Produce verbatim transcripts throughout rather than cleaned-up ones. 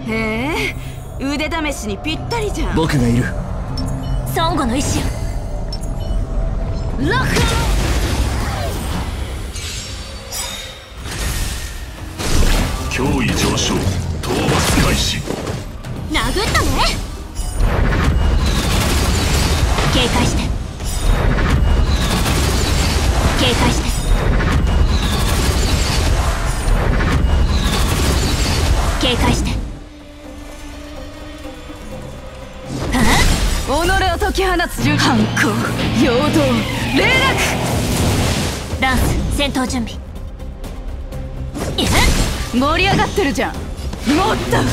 へえ、腕試しにぴったりじゃん。 僕がいる。 孫悟の意志よ。ロック。 脅威上昇、討伐開始。 殴ったね。警戒して、警戒して。警戒して。 己を解き放つ順反抗、陽動、霊落。 ランス戦闘準備。 盛り上がってるじゃん。もっと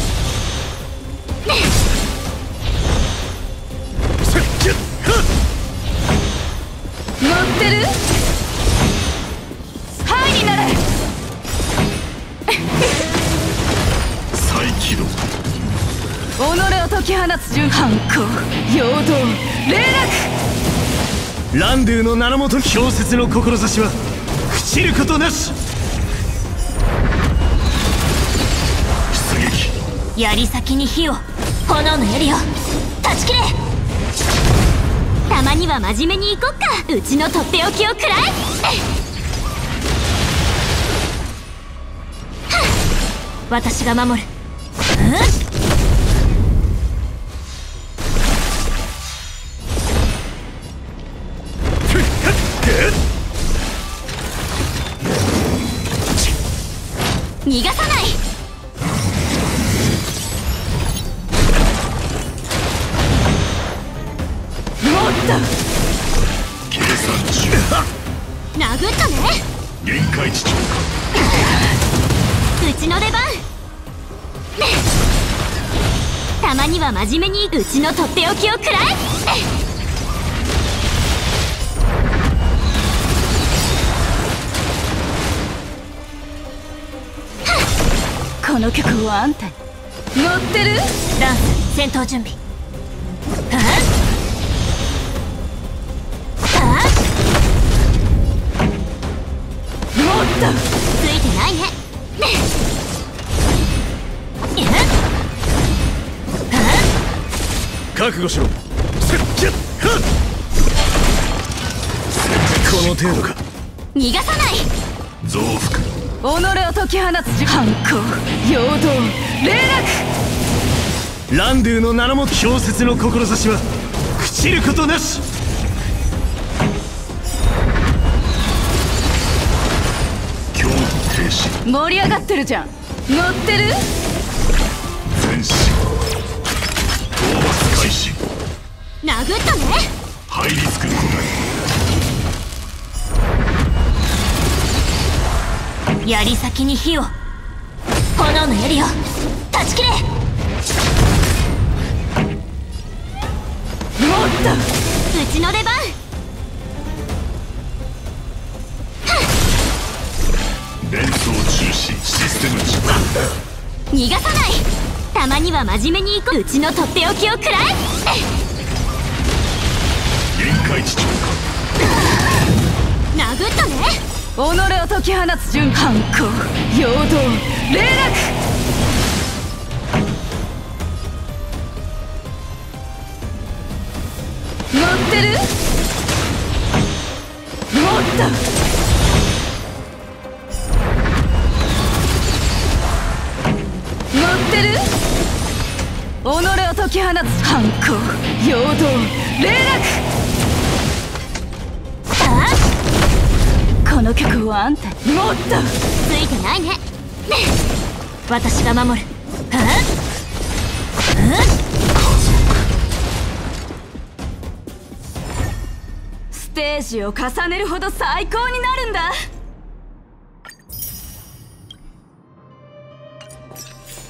乗ってる。ハイになれ。 再起動。 己を解き放つ順反抗、陽動、霊落。 ランドゥの名のもと氷雪の志は朽ちることなし。 出撃。 槍先に火を、炎の槍を断ち切れ。たまには真面目に行こっか。うちのとっておきを食らえ。私が守る。逃がさない。 もっと計算中。 殴ったね。 限界値超過。 うちの出番。たまには真面目にうちのとっておきを食らえ。 この曲はあんたに乗ってる。 ランス戦闘準備。 もっとついてないね。 覚悟しろ。この程度か。 逃がさない。 増幅。 己を解き放つ反抗、陽動、霊落。 ランドゥの名のもと氷雪の志は朽ちることなし。 強度停止。 盛り上がってるじゃん。乗ってる。 前進。討伐開始。 殴ったね。 ハイリスク個体。 槍先に火を、炎の槍を断ち切れ。 もっとうちの出番。 連想中止システム時間。 逃がさない。たまには真面目に行こう。うちのとっておきを食らえ。 限界値超過。 殴ったね。 己を解き放つ順反抗、陽動、霊落。乗ってる。もっと乗ってる。己を解き放つ反抗、陽動、霊落。この曲はあんたにもっとついてないね。私が守る。 ステージを重ねるほど最高になるんだ。